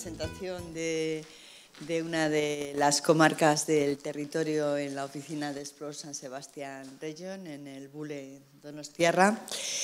presentación de una de las comarcas del territorio en la oficina de Explore San Sebastián Region, en el Bule Donostiarra,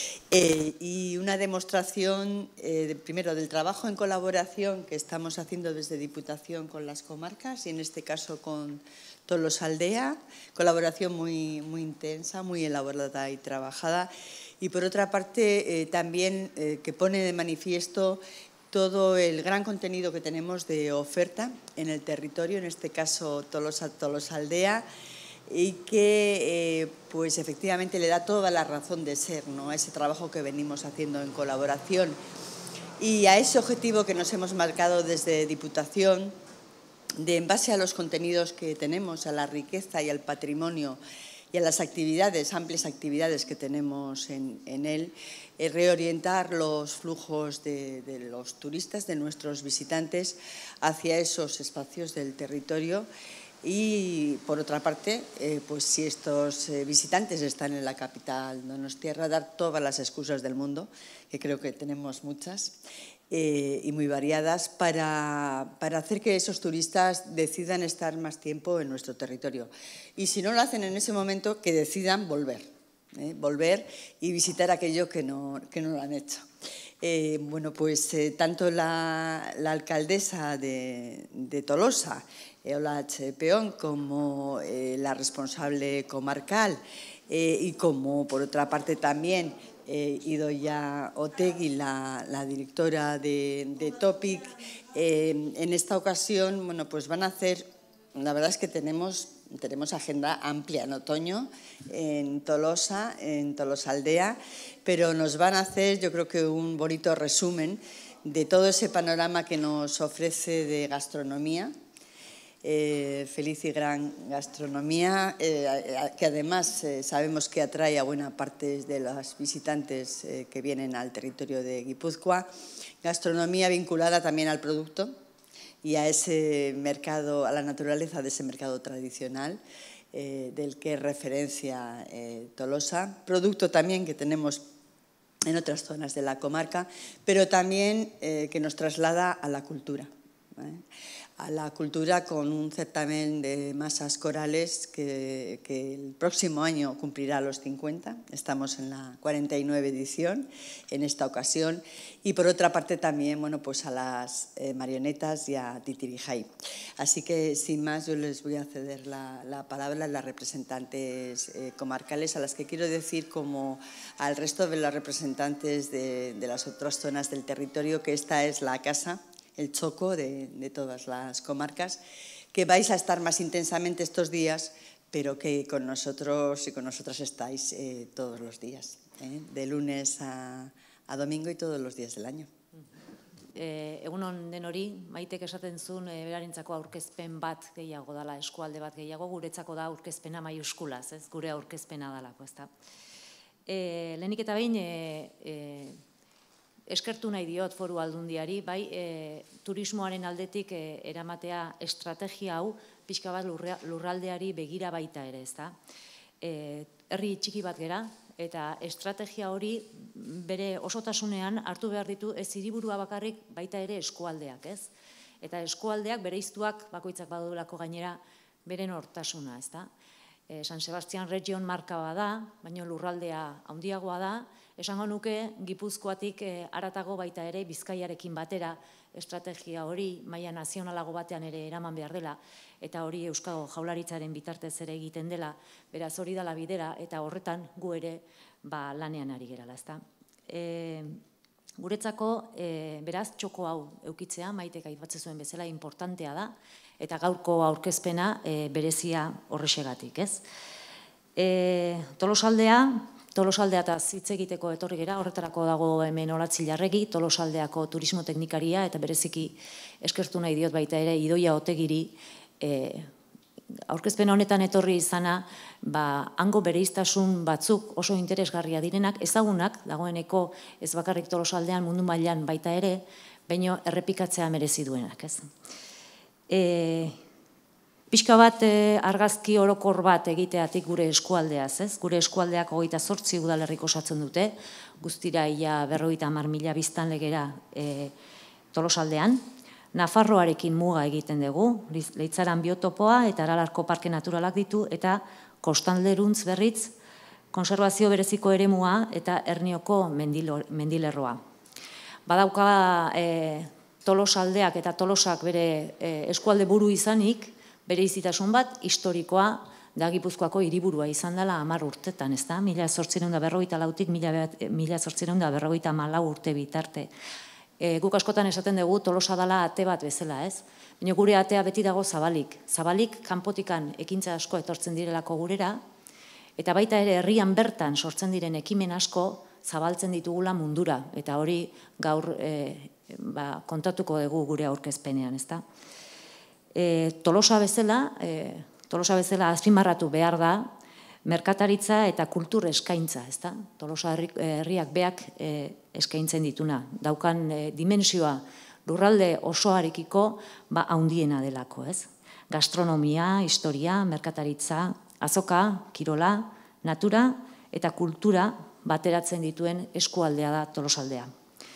y una demostración, primero, del trabajo en colaboración que estamos haciendo desde Diputación con las comarcas, y en este caso con Tolosaldea, colaboración muy intensa, muy elaborada y trabajada. Y por otra parte, también que pone de manifiesto todo el gran contenido que tenemos de oferta en el territorio, en este caso Tolosaldea, y que pues efectivamente le da toda la razón de ser, ¿no?, a ese trabajo que venimos haciendo en colaboración. Y a ese objetivo que nos hemos marcado desde Diputación, en base a los contenidos que tenemos, a la riqueza y al patrimonio y a las actividades, amplias actividades que tenemos en él, reorientar los flujos de los turistas, de nuestros visitantes, hacia esos espacios del territorio. Y, por otra parte, pues si estos visitantes están en la capital donostiarra, dar todas las excusas del mundo, que creo que tenemos muchas, y muy variadas, para hacer que esos turistas decidan estar más tiempo en nuestro territorio. Y si no lo hacen en ese momento, que decidan volver y visitar aquello que no lo han hecho. Bueno, pues tanto la alcaldesa de Tolosa, Eolatx Peón, como la responsable comarcal, y como, por otra parte, también Idoia Otegi, la directora de Topic, en esta ocasión, bueno, pues van a hacer, la verdad es que tenemos agenda amplia en otoño en Tolosa, en Tolosaldea, pero nos van a hacer, yo creo que un bonito resumen de todo ese panorama que nos ofrece de gastronomía, feliz y gran gastronomía, que además sabemos que atrae a buena parte de los visitantes que vienen al territorio de Guipúzcoa, gastronomía vinculada también al producto y a ese mercado, a la naturaleza de ese mercado tradicional del que es referencia Tolosa, producto también que tenemos en otras zonas de la comarca, pero también que nos traslada a la cultura, a la cultura, con un certamen de masas corales que el próximo año cumplirá los 50. Estamos en la 49 edición en esta ocasión. Y por otra parte también, bueno, pues a las marionetas y a Titirijay. Así que, sin más, yo les voy a ceder la palabra a las representantes comarcales, a las que quiero decir, como al resto de las representantes de las otras zonas del territorio, que esta es la casa, el choco de todas las comarcas, que vais a estar más intensamente estos días, pero que con nosotros y con nosotras estáis todos los días, de lunes a domingo y todos los días del año. Egunon denori, Maitek esaten zuen berarentzako aurkezpen bat gehiago dela, eskualde bat gehiago, guretzako da aurkezpena maiuskulaz, ez, gure aurkezpena dalako, ezta. Lehenik eta behin, eskertu nahi diot Foru Aldundiari, bai, turismoaren aldetik eramatea estrategia hau pixka bat lurraldeari begira baita ere, ezta. Herri txiki bat gera, eta estrategia hori bere osotasunean hartu behar ditu ez hiriburua bakarrik, baita ere eskualdeak, ez? Eta eskualdeak bereiztuak bakoitzak badulako gainera beren hortasuna, ezta. San Sebastián Region marka da, baina lurraldea handiagoa da. Esango nuke Gipuzkoatik haratago baita ere Bizkaiarekin batera estrategia hori maila nazionalago batean ere eraman behar dela, eta hori Euskal Jaurlaritzaren bitartez ere egiten dela, beraz hori dela bidera, eta horretan gu ere lanean ari gerala, ezta. Guretzako, beraz, txoko hau eukitzea, Maitek aipatzen zuen bezala, importantea da, eta gaurko aurkezpena berezia horrexegatik, ez? Tolosaldea eta hitz egiteko etorri gera, horretarako dago hemen Eolatx Larregi, Tolosaldeako turismo teknikaria, eta bereziki eskertu nahi diot baita ere Idoia Otegiri, aurkezpen honetan etorri izana, hango bereiztasun batzuk oso interesgarria direnak, ezagunak, dagoeneko ez bakarrik Tolosaldean mundu mailan baita ere, baino errepikatzea merezi duenak, ez? Pixka bat argazki orokor bat egiteatik gure eskualdeaz, ez? Gure eskualdeak 28 udalerrik osatzen dute, guztira ia 50.000 biztanlegera Tolosaldean. Nafarroarekin muga egiten dugu, Leitzaran biotopoa eta Aralarko parke naturalak ditu, eta kostalderuntz berriz, konserbazio bereziko eremua eta Ernioko mendilerroa. Badauka Tolosaldeak eta Tolosak bere eskualde buru izanik, bere izitasun bat historikoa da Gipuzkoako hiriburua izan dela 10 urtetan, ez da? 1854-tik 1854 urte bitarte. Guk askotan esaten dugu Tolosa dela ate bat bezala, ez? Baina gure atea beti dago zabalik. Zabalik kanpotikan ekintza asko etortzen direlako gurera, eta baita ere herrian bertan sortzen diren ekimen asko zabaltzen ditugula mundura, eta hori gaur kontatuko dugu gure aurkezpenean, ez da? Tolosa bezala azpimarratu behar da, merkataritza eta kultur eskaintza, ez da? Tolosa herriak beak eskaintzen dituna. Daukan dimensioa lurralde osoarekiko handiena delako, ez? Gastronomia, historia, merkataritza, azoka, kirola, natura eta kultura bateratzen dituen eskualdea da Tolosaldea.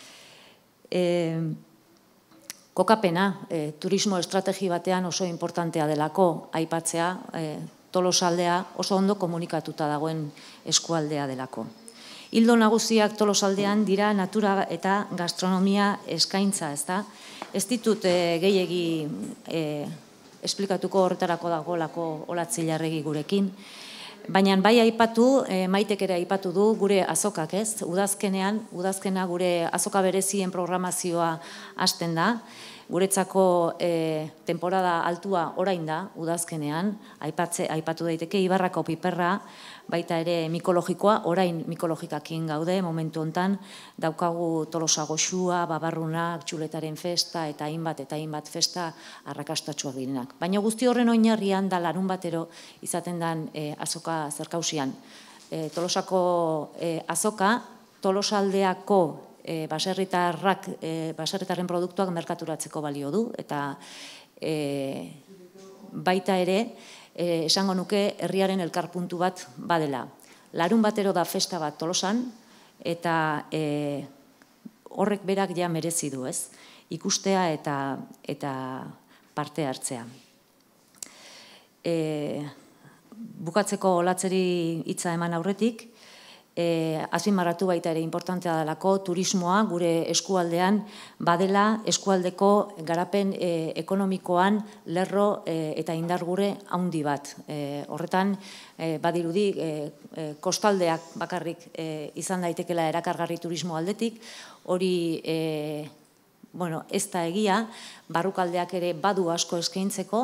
Kokapena, turismo estrategi batean oso importantea delako aipatzea, Tolosaldea oso ondo komunikatuta dagoen eskualdea delako. Ildo nagusiak Tolosaldean dira natura eta gastronomia eskaintza, ez da? Ez ditut gehiegi esplikatuko horretarako dagoelako Olatz Ilarregi gurekin, baina bai aipatu, Maitek ere aipatu du gure azokak, ez? Udazkena gure azoka berezien programazioa hasten da, guretzako temporada altua orain da, udazkenean, aipatu daiteke Ibarrako piperra, baita ere mikologikoa, orain mikologikakin gaude, momentu hontan, daukagu Tolosa goxua, babarrunak, txuletaren festa, eta hainbat festa arrakastatsuak direnak. Baina guzti horren oinarrian da larun batero izaten den azoka zerkausian. Tolosako azoka, Tolosaldeako baserritarren produktuak merkaturatzeko balio du, eta baita ere, esango nuke herriaren elkarpuntu bat badela. Larun batero da festa bat Tolosan, eta horrek berak ja merezi du, ez? Ikustea eta parte hartzea. Bukatzeko Olatzeri hitza eman aurretik, azpimarratu baita ere importantea delako turismoa gure eskualdean badela eskualdeko garapen ekonomikoan lerro eta indargure handi bat. Horretan badirudi kostaldeak bakarrik izan daitekela erakargarri turismo aldetik, hori ez da egia, barrukaldeak ere badu asko eskaintzeko,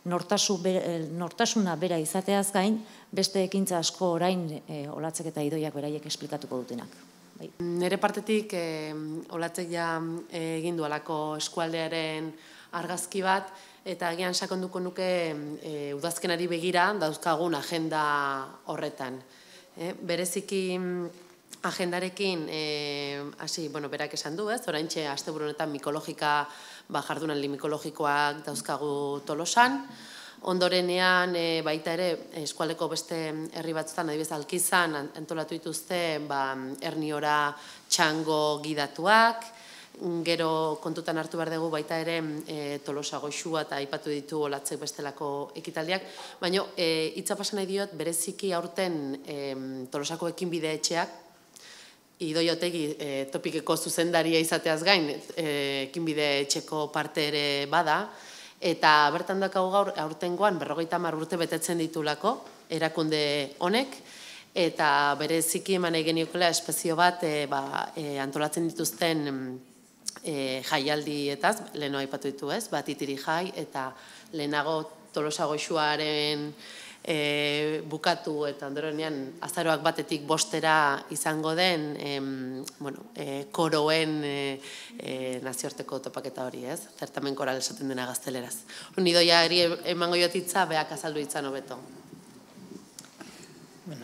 nortasuna bera izateaz gain, beste ekintza asko orain Olatzek eta Idoiak beraiek esplikatuko dutenak. Nire partetik Olatzek ja egin dualako eskualdearen argazki bat, eta agian sakonduko nuke udazkenari begira dauzkagun agenda horretan. Bereziki agendarekin, berak esan du, oraintxe asteburu honetan mikologika, jardunaldi mikologikoak dauzkagu Tolosan, ondorenean baita ere eskualdeko beste herri batzutan, adibidez Alkizan, antolatu dituzte Erniora txango gidatuak, gero kontutan hartu behar dugu baita ere Tolosa goxua eta aipatu ditu Olatzek bestelako ekitaldiak, baina hitza pasa nahi diot bereziki aurten Tolosako ekinbide etxeak, Idoi Otegi topikeko zuzendaria izateaz gain, ekinbide etxeko parte ere bada, eta bertan dakago gaur aurtengoan 50 urte betetzen ditulako erakunde honek, eta bereziki eman egin geniokola espezio bat antolatzen dituzten jaialdietaz, leheno aipatu ditu ez, Batitiri jai, eta lehenago Tolosa goxuaren bukatu eta ondorenean azaroak 1-tik 5 izango den koroen nazioarteko topaketa hori, ez? Certamen koral esaten dena gazteleraz. Idoiari emango jotitza, beak azaldu itzan hobeto. Bueno,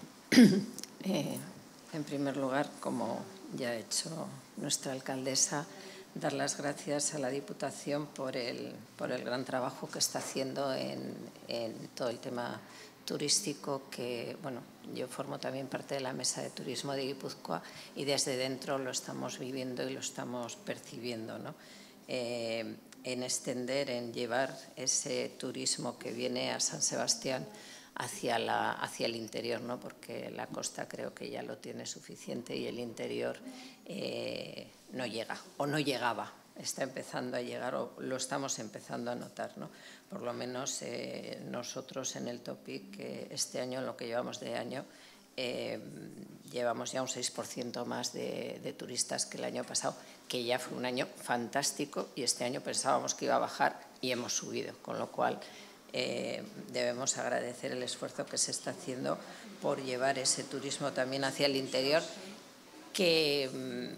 en primer lugar, como ya ha hecho nuestra alcaldesa, dar las gracias a la Diputación por el gran trabajo que está haciendo en todo el tema turístico, que bueno, yo formo también parte de la Mesa de Turismo de Guipúzcoa y desde dentro lo estamos viviendo y lo estamos percibiendo, ¿no? extender, en llevar ese turismo que viene a San Sebastián hacia el interior, ¿no? Porque la costa creo que ya lo tiene suficiente y el interior no llega o no llegaba. Está empezando a llegar o lo estamos empezando a notar, ¿no? Por lo menos nosotros en el Topic este año, en lo que llevamos de año, llevamos ya un 6% más de turistas que el año pasado, que ya fue un año fantástico y este año pensábamos que iba a bajar y hemos subido, con lo cual debemos agradecer el esfuerzo que se está haciendo por llevar ese turismo también hacia el interior, que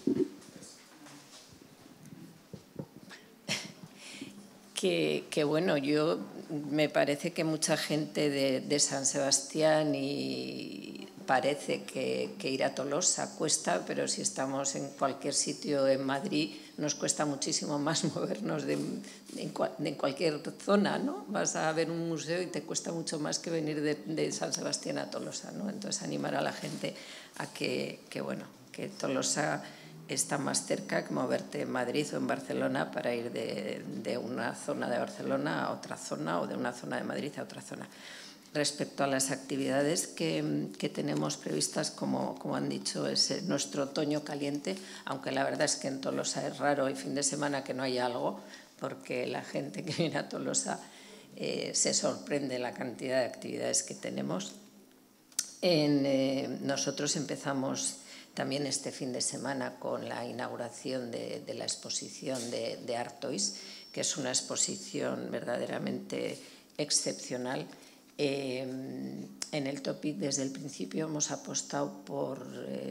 bueno, yo me parece que mucha gente de San Sebastián y parece que ir a Tolosa cuesta, pero si estamos en cualquier sitio en Madrid nos cuesta muchísimo más movernos en cualquier zona, ¿no? Vas a ver un museo y te cuesta mucho más que venir de San Sebastián a Tolosa, ¿no? Entonces animar a la gente a que Tolosa está más cerca que moverte en Madrid o en Barcelona para ir de una zona de Barcelona a otra zona o de una zona de Madrid a otra zona. Respecto a las actividades que tenemos previstas, como han dicho, es nuestro otoño caliente, aunque la verdad es que en Tolosa es raro el fin de semana que no haya algo, porque la gente que viene a Tolosa se sorprende la cantidad de actividades que tenemos. Nosotros empezamos también este fin de semana con la inauguración de la exposición de Artois, que es una exposición verdaderamente excepcional. En el Topic desde el principio hemos apostado por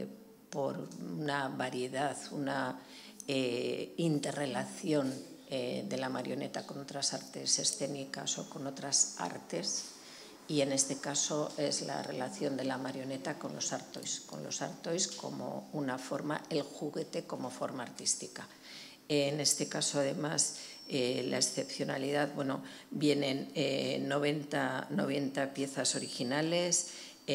una variedad, una interrelación de la marioneta con otras artes escénicas o con otras artes, y en este caso es la relación de la marioneta con los artois como una forma, el juguete como forma artística. En este caso, además, la excepcionalidad, bueno, vienen 90 piezas originales,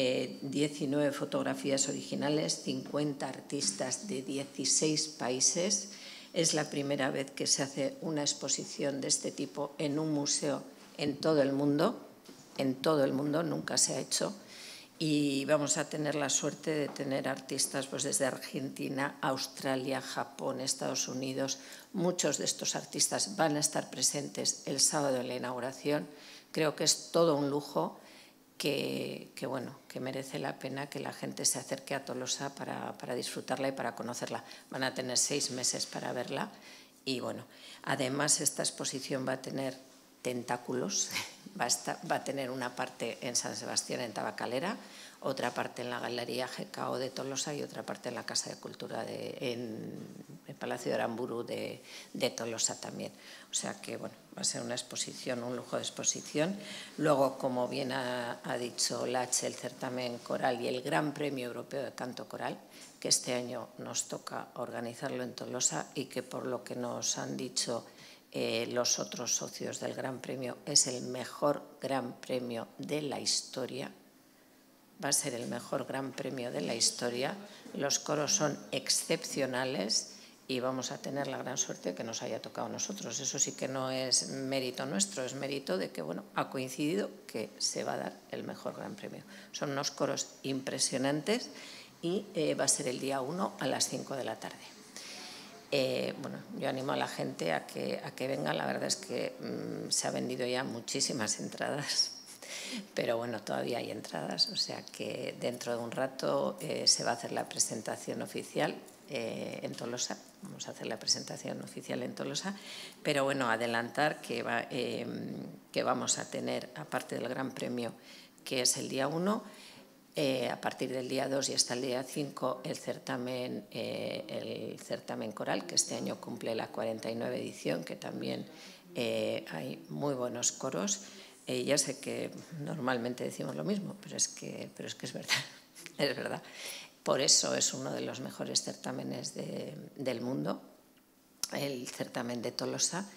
19 fotografías originales, 50 artistas de 16 países. Es la primera vez que se hace una exposición de este tipo en un museo en todo el mundo. En todo el mundo, nunca se ha hecho, y vamos a tener la suerte de tener artistas pues desde Argentina, Australia, Japón, Estados Unidos. Muchos de estos artistas van a estar presentes el sábado en la inauguración. Creo que es todo un lujo que merece la pena que la gente se acerque a Tolosa para disfrutarla y para conocerla. Van a tener 6 meses para verla y bueno, además esta exposición va a tener tentáculos. Va a tener una parte en San Sebastián, en Tabacalera, otra parte en la Galería GKO de Tolosa y otra parte en la Casa de Cultura en el Palacio de Aramburu de Tolosa también. O sea que bueno, va a ser una exposición, un lujo de exposición. Luego, como bien ha dicho Lach, el certamen coral y el Gran Premio Europeo de Canto Coral, que este año nos toca organizarlo en Tolosa y que por lo que nos han dicho los otros socios del Gran Premio es el mejor Gran Premio de la historia. Va a ser el mejor Gran Premio de la historia. Los coros son excepcionales y vamos a tener la gran suerte de que nos haya tocado a nosotros. Eso sí que no es mérito nuestro, es mérito de que bueno, ha coincidido que se va a dar el mejor Gran Premio. Son unos coros impresionantes y va a ser el día 1 a las 5 de la tarde. Bueno, yo animo a la gente a que venga. La verdad es que se ha vendido ya muchísimas entradas, pero bueno, todavía hay entradas, o sea que dentro de un rato se va a hacer la presentación oficial en Tolosa. Vamos a hacer la presentación oficial en Tolosa, pero bueno, adelantar que vamos a tener, aparte del Gran Premio, que es el día 1, a partir del día 2 y hasta el día 5 el certamen coral, que este año cumple la 49 edición, que también hay muy buenos coros. Ya sé que normalmente decimos lo mismo, pero es que es verdad, es verdad. Por eso es uno de los mejores certámenes del mundo, el certamen de Tolosa.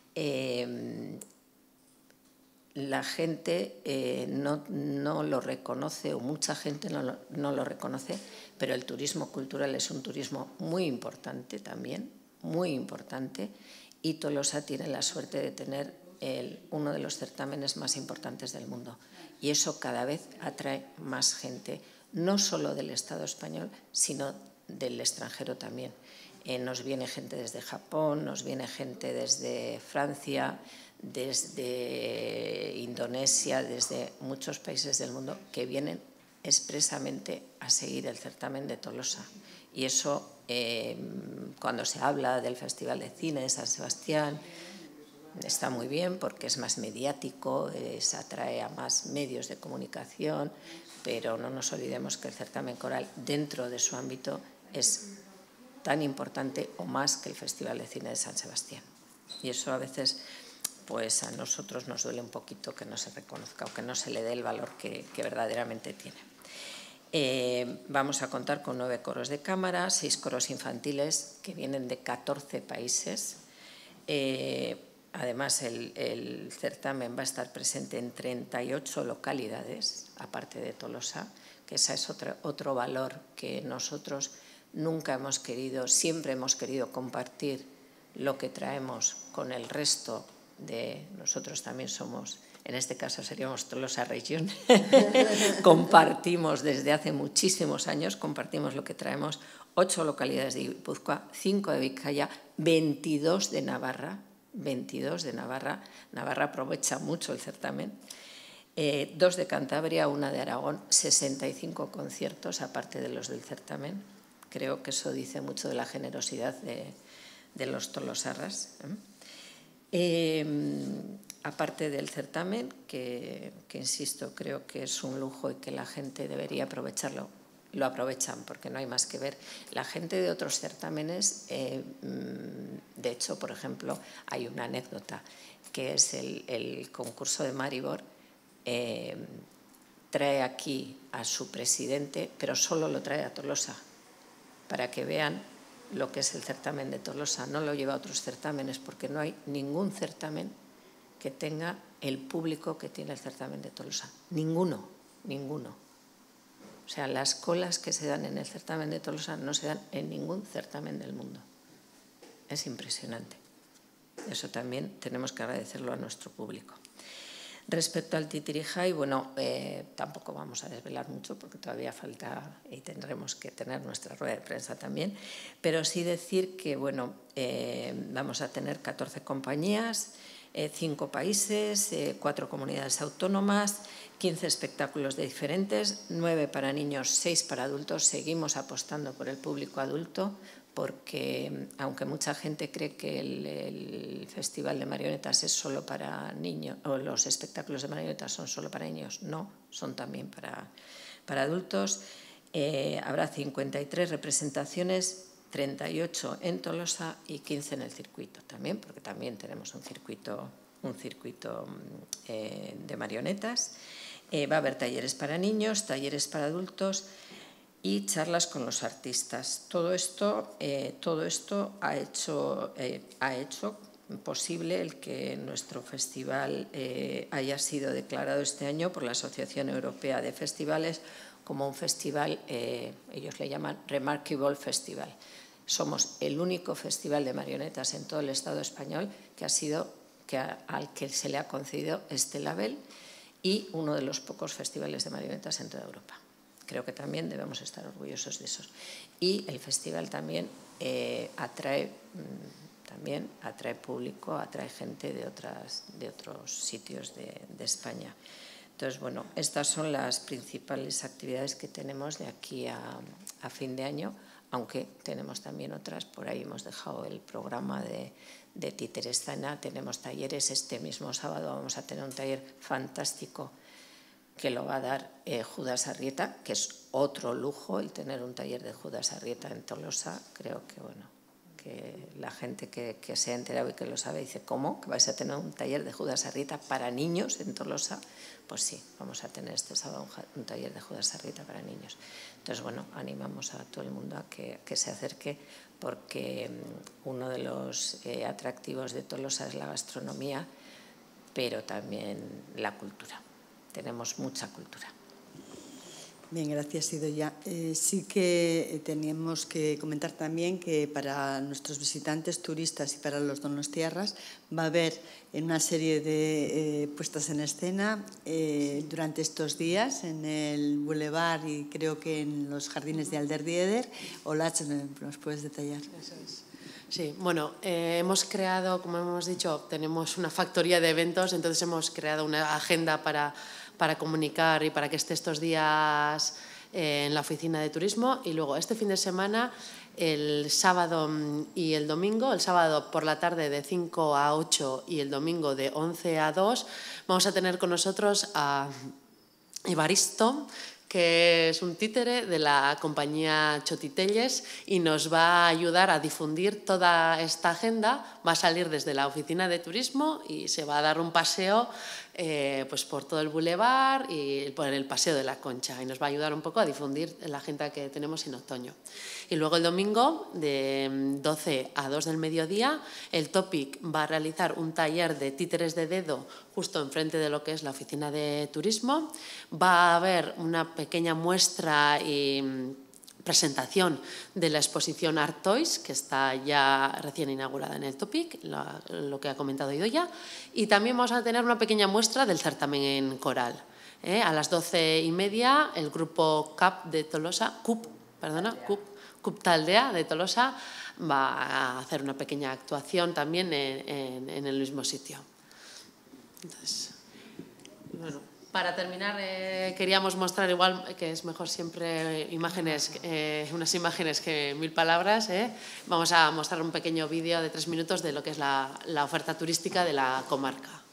La gente no lo reconoce, o mucha gente no lo reconoce, pero el turismo cultural es un turismo muy importante también, muy importante, y Tolosa tiene la suerte de tener uno de los certámenes más importantes del mundo. Y eso cada vez atrae más gente, no solo del Estado español, sino del extranjero también. Nos viene gente desde Japón, nos viene gente desde Francia, desde Indonesia, desde muchos países del mundo que vienen expresamente a seguir el certamen de Tolosa. Y eso, cuando se habla del Festival de Cine de San Sebastián, está muy bien porque es más mediático, se atrae a más medios de comunicación, pero no nos olvidemos que el certamen coral dentro de su ámbito es tan importante o más que el Festival de Cine de San Sebastián. Y eso a veces pues a nosotros nos duele un poquito que no se reconozca o que no se le dé el valor que verdaderamente tiene. Vamos a contar con 9 coros de cámara, 6 coros infantiles que vienen de 14 países. Además, el certamen va a estar presente en 38 localidades, aparte de Tolosa, que ese es otro valor que nosotros nunca hemos querido, siempre hemos querido compartir lo que traemos con el resto de, nosotros también somos, en este caso seríamos Tolosa Región, compartimos desde hace muchísimos años, compartimos lo que traemos, 8 localidades de Guipúzcoa, 5 de Vizcaya, 22 de Navarra, Navarra aprovecha mucho el certamen, 2 de Cantabria, 1 de Aragón, 65 conciertos aparte de los del certamen. Creo que eso dice mucho de la generosidad de los tolosarras. Aparte del certamen, que insisto, creo que es un lujo y que la gente debería aprovecharlo, lo aprovechan porque no hay más que ver. La gente de otros certámenes, de hecho, por ejemplo, hay una anécdota, que es el concurso de Maribor, trae aquí a su presidente, pero solo lo trae a Tolosa, para que vean lo que es el certamen de Tolosa. No lo lleva a otros certámenes porque no hay ningún certamen que tenga el público que tiene el certamen de Tolosa. Ninguno. O sea, las colas que se dan en el certamen de Tolosa no se dan en ningún certamen del mundo. Es impresionante. Eso también tenemos que agradecerlo a nuestro público. Respecto al Titirijay, bueno, tampoco vamos a desvelar mucho porque todavía falta y tendremos que tener nuestra rueda de prensa también, pero sí decir que, bueno, vamos a tener 14 compañías, 5 países, 4 comunidades autónomas, 15 espectáculos diferentes, 9 para niños, 6 para adultos. Seguimos apostando por el público adulto porque, aunque mucha gente cree que el Festival de Marionetas es solo para niños, o los espectáculos de marionetas son solo para niños, no, son también para adultos. Habrá 53 representaciones, 38 en Tolosa y 15 en el circuito también, porque también tenemos un circuito de marionetas. Va a haber talleres para niños, talleres para adultos y charlas con los artistas. Todo esto ha hecho posible el que nuestro festival haya sido declarado este año por la Asociación Europea de Festivales como un festival, ellos le llaman Remarkable Festival. Somos el único festival de marionetas en todo el Estado español al que se le ha concedido este label y uno de los pocos festivales de marionetas en toda Europa. Creo que también debemos estar orgullosos de eso. Y el festival también atrae público, atrae gente de otros sitios de España. Entonces, bueno, estas son las principales actividades que tenemos de aquí a fin de año, aunque tenemos también otras. Por ahí hemos dejado el programa de Títeres-Escena, tenemos talleres. Este mismo sábado vamos a tener un taller fantástico que lo va a dar Judas Arrieta, que es otro lujo el tener un taller de Judas Arrieta en Tolosa. Creo que, bueno, que la gente que se ha enterado y que lo sabe dice, ¿cómo? ¿Que vais a tener un taller de Judas Arrieta para niños en Tolosa? Pues sí, vamos a tener este sábado un taller de Judas Arrieta para niños. Entonces, bueno, animamos a todo el mundo a que se acerque porque uno de los atractivos de Tolosa es la gastronomía, pero también la cultura. Tenemos mucha cultura. Bien, gracias, Idoia. Sí que teníamos que comentar también que para nuestros visitantes turistas y para los donostiarras va a haber una serie de puestas en escena durante estos días en el Boulevard y creo que en los jardines de Alderdieder. Olatz, ¿nos puedes detallar? Eso es. Sí, bueno, hemos creado, como hemos dicho, tenemos una factoría de eventos, entonces hemos creado una agenda para comunicar y para que esté estos días en la oficina de turismo. Y luego este fin de semana, el sábado y el domingo, el sábado por la tarde de 5 a 8 y el domingo de 11 a 2, vamos a tener con nosotros a Evaristo, que es un títere de la compañía Chotitelles y nos va a ayudar a difundir toda esta agenda. Va a salir desde la oficina de turismo y se va a dar un paseo pues por todo el bulevar y por el Paseo de la Concha, y nos va a ayudar un poco a difundir la agenda que tenemos en otoño. Y luego el domingo, de 12 a 2 del mediodía, el Topic va a realizar un taller de títeres de dedo justo enfrente de lo que es la oficina de turismo. Va a haber una pequeña muestra y presentación de la exposición Art Toys, que está ya recién inaugurada en el Topic, lo que ha comentado Idoia, y también vamos a tener una pequeña muestra del certamen en coral. A las 12:30 el grupo CUP Taldea de Tolosa va a hacer una pequeña actuación también en el mismo sitio. Entonces, bueno, para terminar, queríamos mostrar, igual que es mejor siempre imágenes, unas imágenes que 1000 palabras. Vamos a mostrar un pequeño vídeo de 3 minutos de lo que es la oferta turística de la comarca.